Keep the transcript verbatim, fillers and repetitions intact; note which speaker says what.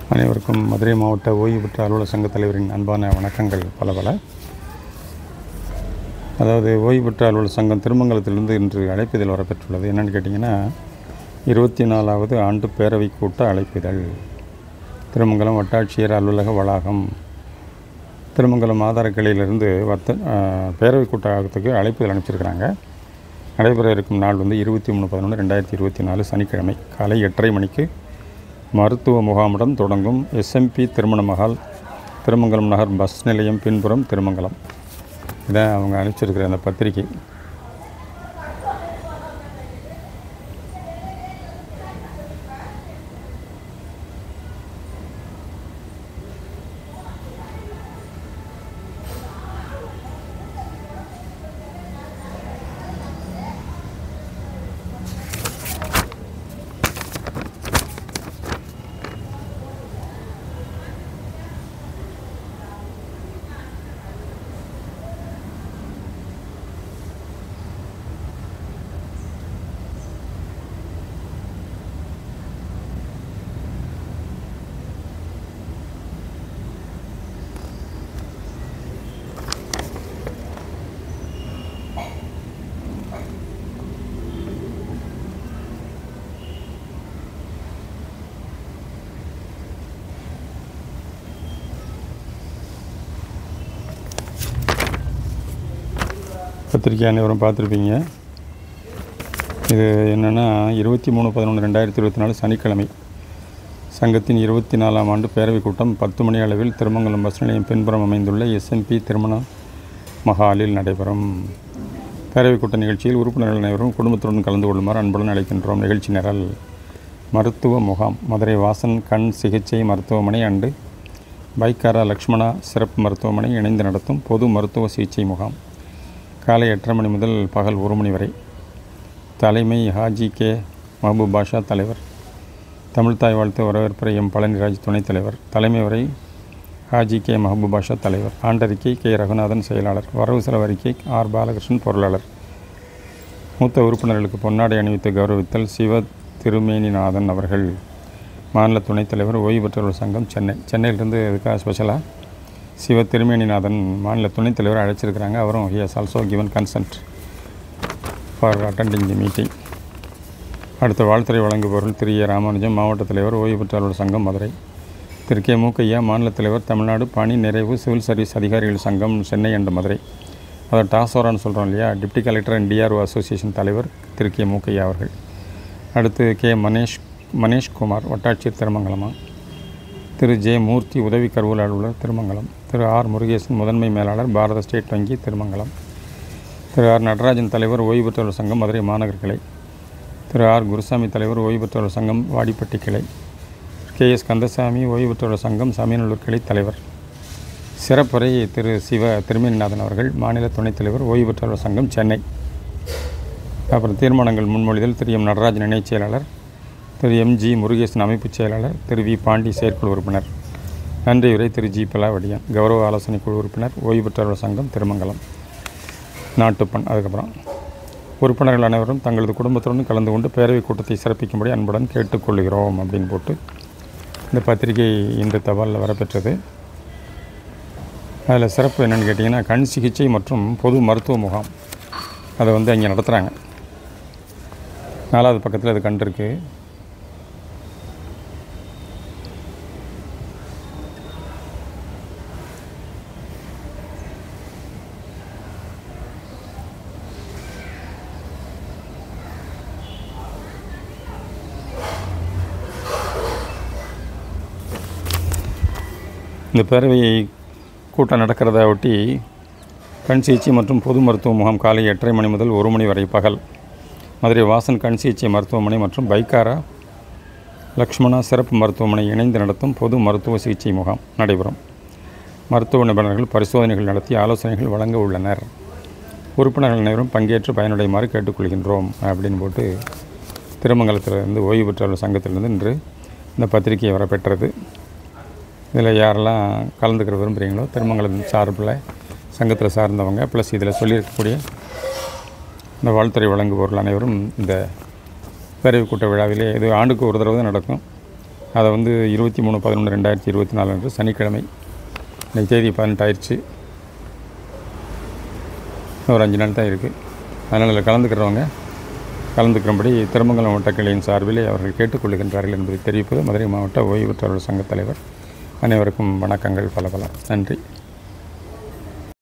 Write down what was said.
Speaker 1: அனைவருக்கும் மதுரை மாவட்ட ஓய்வு பெற்ற அலுவலர் சங்க தலைவரின் அன்பான வணக்கங்கள் பல பல. அதாவது ஓய்வு பெற்ற அலுவலர் சங்கம் திருமங்கலத்திலிருந்து இன்று அழைப்பிதழ் வரப்பெற்றுள்ளது. என்னென்னு கேட்டிங்கன்னா, இருபத்தி நாலாவது ஆண்டு பேரவை கூட்ட அழைப்பிதழ். திருமங்கலம் வட்டாட்சியர் அலுவலக வளாகம். திருமங்கலம் ஆதார கிளையிலிருந்து வர்த்த பேரவை கூட்டத்துக்கு அழைப்பிதழ் அனுப்பிச்சிருக்கிறாங்க. நடைபெற இருக்கும் நாள் வந்து இருபத்தி மூணு பதினொன்று ரெண்டாயிரத்தி இருபத்தி நாலு சனிக்கிழமை காலை எட்டரை மணிக்கு மருத்துவ முகாமுடன் தொடங்கும். எஸ்எம்பி திருமண மஹால், திருமங்கலம் நகர் பஸ் நிலையம் பின்புறம், திருமங்கலம். இதான் அவங்க அனுப்பிச்சிருக்கிற அந்த பத்திரிகை. பத்திரிக்கை அனைவரும் பார்த்துருப்பீங்க. இது என்னென்னா, இருபத்தி மூணு பதினொன்று ரெண்டாயிரத்தி இருபத்தி நாலு சனிக்கிழமை சங்கத்தின் இருபத்தி நாலாம் ஆண்டு பேரவை கூட்டம் பத்து மணி அளவில் திருமங்கலம் பஸ் நிலையம் பின்புறம் அமைந்துள்ள எஸ்எம்பி திருமண மஹாலில் நடைபெறும். பேரவை கூட்ட நிகழ்ச்சியில் உறுப்பினர்கள் அனைவரும் குடும்பத்துடன் கலந்து கொள்ளுமாறு அன்புடன் அழைக்கின்றோம். நிகழ்ச்சி நிரல்: மருத்துவ முகாம் மதுரை வாசன் கண் சிகிச்சை மருத்துவமனை அண்டு பைக்காரா லக்ஷ்மணா சிறப்பு மருத்துவமனை இணைந்து நடத்தும் பொது மருத்துவ சிகிச்சை முகாம். காலை எட்டரை மணி முதல் பகல் ஒரு மணி வரை. தலைமை ஹாஜி கே மஹபூப் பாஷா தலைவர். தமிழ்தாய் வாழ்த்து வரவேற்புரை எம் பழனிராஜ் துணைத் தலைவர். தலைமை உரை ஹாஜி கே மஹபூப் பாஷா தலைவர். ஆண்டறிக்கை கே ரகுநாதன் செயலாளர். வரவு செலவு அறிக்கை ஆர் பாலகிருஷ்ணன் பொருளாளர். மூத்த உறுப்பினர்களுக்கு பொன்னாடை அணிவித்து கௌரவித்தல் சிவ திருமேனிநாதன் அவர்கள். மாநில துணைத் தலைவர் ஓய்வு பெற்றவர்கள் சங்கம் சென்னை. சென்னையிலிருந்து இதுக்காக ஸ்பெஷலாக சிவ திருமேனிநாதன் மாநில துணைத் தலைவர் அழைச்சிருக்கிறாங்க. அவரும் he has also given consent for attending the meeting. அடுத்த வாழ்த்துறை வழங்குபவர்கள் திரு ஏ ராமானுஜம் மாவட்ட தலைவர் ஓய்வு பெற்றவர்கள் சங்கம் மதுரை. திரு கே மூக்கையா மாநில தலைவர் தமிழ்நாடு பணி நிறைவு சிவில் சர்வீஸ் அதிகாரிகள் சங்கம் சென்னை அண்ட் மதுரை. அதை டாசோரான்னு சொல்கிறோம் இல்லையா, deputy collector and DRO association தலைவர் திரு கே மூக்கையா அவர்கள். அடுத்து கே மனேஷ் மனேஷ்குமார் வட்டாட்சியர் திருமங்கலமா. திரு ஜே மூர்த்தி உதவி கருவூல அலுவலர் திருமங்கலம். திரு ஆர் முருகேசன் முதன்மை மேலாளர் பாரத ஸ்டேட் வங்கி திருமங்கலம். திரு ஆர் நடராஜன் தலைவர் ஓய்வு பெற்றவர்கள் சங்கம் மதுரை மாநகர் கிளை. திரு ஆர் குருசாமி தலைவர் ஓய்வு பெற்றவர்கள் சங்கம் வாடிப்பட்டி கிளை. கே எஸ் கந்தசாமி ஓய்வு பெற்றவர்கள் சங்கம் சமயநல்லூர் கிளை தலைவர். சிறப்புரை திரு சிவ திருமேனிநாதன் அவர்கள் மாநில துணைத் தலைவர் ஓய்வு பெற்றவர்கள் சங்கம் சென்னை. அப்புறம் தீர்மானங்கள் முன்மொழிதல் திரு எம் நடராஜன் இணைச் செயலாளர். திரு எம் ஜி முருகேசன் அமைப்புச் செயலாளர். திரு வி பாண்டி செயற்குழு உறுப்பினர். நன்றியுரை திரு ஜி பலாவடியான் கௌரவ ஆலோசனை குழு உறுப்பினர் ஓய்வு பெற்றவர்கள் சங்கம் திருமங்கலம். நாட்டுப்பண். அதுக்கப்புறம் உறுப்பினர்கள் அனைவரும் தங்களது குடும்பத்துடன் கலந்து கொண்டு பேரவை கூட்டத்தை சிறப்பிக்கும்படி அன்புடன் கேட்டுக்கொள்கிறோம் அப்படின்னு போட்டு இந்த பத்திரிகை இன்று தபாலில் வரப்பெற்றது. அதில் சிறப்பு என்னென்னு கேட்டிங்கன்னா, கண் சிகிச்சை மற்றும் பொது மருத்துவ முகாம் அதை வந்து அங்கே நடத்துகிறாங்க. நாலாவது பக்கத்தில் அது கண்டிருக்கு. இந்த பேரவை கூட்டம் நடக்கிறத ஒட்டி கண் சிகிச்சை மற்றும் பொது மருத்துவ முகாம் காலை எட்டரை மணி முதல் ஒரு மணி வரை பகல் மதுரை வாசன் கண் சிகிச்சை மருத்துவமனை மற்றும் பைக்காரா லக்ஷ்மணா சிறப்பு மருத்துவமனை இணைந்து நடத்தும் பொது மருத்துவ சிகிச்சை முகாம் நடைபெறும். மருத்துவ நிபுணர்கள் பரிசோதனைகள் நடத்தி ஆலோசனைகள் வழங்க உள்ளனர். உறுப்பினர்கள் அனைவரும் பங்கேற்று பயனடையுமாறு கேட்டுக்கொள்கின்றோம் அப்படின்னு போட்டு திருமங்கலத்திலிருந்து ஓய்வு பெற்றவர்கள் சங்கத்திலிருந்து இன்று இந்த பத்திரிகை வரப்பெற்றது. இதில் யாரெல்லாம் கலந்துக்கிற விரும்புகிறீங்களோ திருமங்கலம் சார்பில் சங்கத்தில் சார்ந்தவங்க ப்ளஸ் இதில் சொல்லியிருக்கக்கூடிய இந்த வாழ்த்துறை வழங்குபவர்கள் அனைவரும் இந்த பேரவை கூட்ட விழாவிலே இது ஆண்டுக்கு ஒரு தடவை தான் நடக்கும். அதை வந்து இருபத்தி மூணு பதினொன்று ரெண்டாயிரத்தி இருபத்தி நாலு அன்று சனிக்கிழமை, இன்றைக்கி தேதி பதினெட்டாயிடுச்சு, ஒரு அஞ்சு நாள் தான் இருக்குது. அதனால் அதில் கலந்துக்கிறவங்க கலந்துக்கிறபடி திருமங்கலம் மாவட்ட கிளையின் சார்பில் அவர்கள் கேட்டுக்கொள்கின்றார்கள் என்பதை தெரிவிப்பது மதுரை மாவட்ட ஓய்வு பெற்றோர் சங்கத் தலைவர். அனைவருக்கும் வணக்கங்கள் பல பல. நன்றி.